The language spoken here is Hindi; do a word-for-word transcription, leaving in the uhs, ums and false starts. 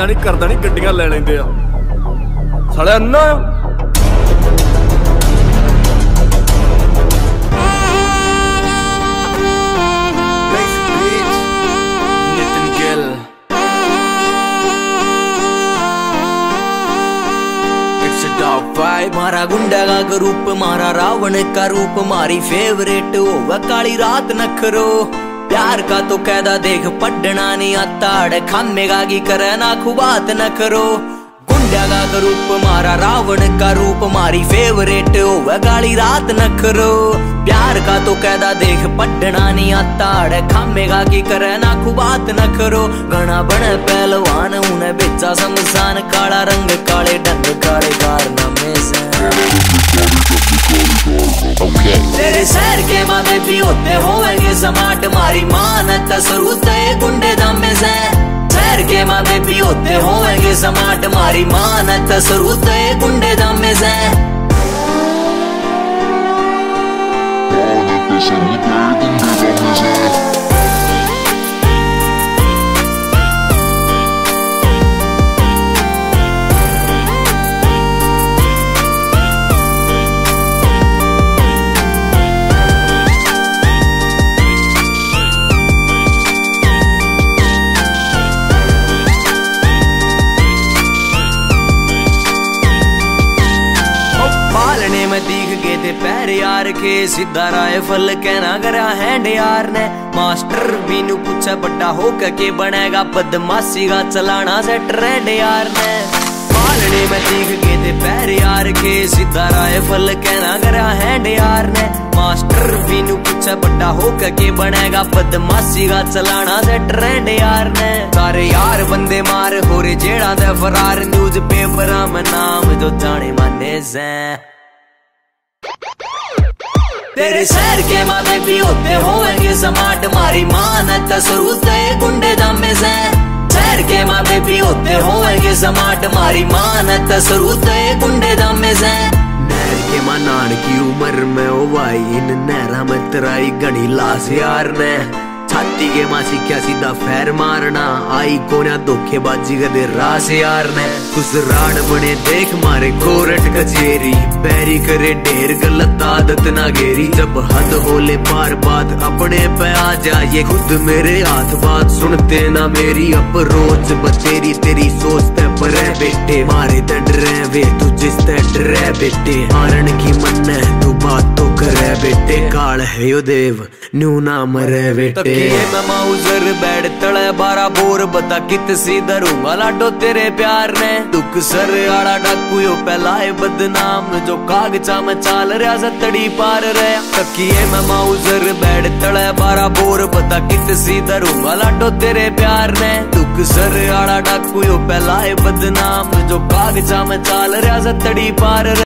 करदा नहीं करदा नहीं गड्डियां ले लेंदे आ साले अन्ना मारा गुंडा का रूप मारा रावण का रूप मारी फेवरेट होगा काली रात नखरो प्यार का तो कैदा देख पढ़ना नहीं आता अड़ खामेगा की करे ना खुबात न करो गुंडा का रूप मारा रावण का रूप मारी फेवरेट होगा काली रात नखरो प्यार का तो कैदा देख पढ़ना नहीं आता अड़ खामेगा की करे ना खुबात न करो घना बने पहलवान उन्हें बेचा शमशान काला रंग काले ढंग काले कारनामे से Okay. तेरे शहर के मामे भी होते होंगे समाट मारी मानत सरूत गुंडे दामे से शहर के मामे भी होते होंगे समाट मारी मानत सरूत गुंडे दामे से दिख गए थे पैर यार के सीधा राइफल कहना करा हैंड यार ने मास्टर भी नु पूछा बड़ा हो के बनेगा बदमाशी का चलाना से ट्रेंड यार ने पालने में दिख गए थे पैर यार के सीधा राइफल कहना करा हैंड यार ने मास्टर भी नु पूछा बड़ा हो के बनेगा बदमाशी का चलाना से ट्रेंड यार ने सारे यार बंदे मार हो रे जेड़ा दे फरार न्यूज पेपर में नाम जो जाने माने से तेरे शहर के मामे भी होते होंगे समाट मारी मानत सरूत गुंडे दामे से शहर के मामे भी होते होंगे समाट मारी मानत सरूत गुंडे दामे से नहर के मनान की उम्र में ओ भाई इन नहरा में तराई गणी लाश यार ने छाती के मासी क्या सीधा फैर मारना आई कोना धोखेबाजी कर दे रास यार ने कुछ राड बने देख मारे कोरट कचेरी पैरी करे ढेर गलत आदत ना घेरी जब हद होले बार बात अपने पे आ जाए खुद मेरे हाथ बात सुनते ना मेरी अब रोज बतेरी तेरी सोचते पर बेटे मारे दंड रहे वे तू जिस डरे बेटे मारन की मन है तू बात तो करे बेटे काल है यो देव न्यू ना मरे बेटे मैं माउजर बैठ तले बारा बोर बता कित सी दरूंगा लाडो तेरे प्यार ने दुख सर आड़ा डाकू यो पहलाए बदनाम जो कागजा में चाल रहा सतड़ी पार रहा तकिए मैं माउजर बैठ तले बारा बोर बता कित सी दरूंगा लाडो तेरे प्यार ने दुख सर आड़ा डाकू यो पहलाए बदनाम जो कागजा में चाल रहा सतड़ी पार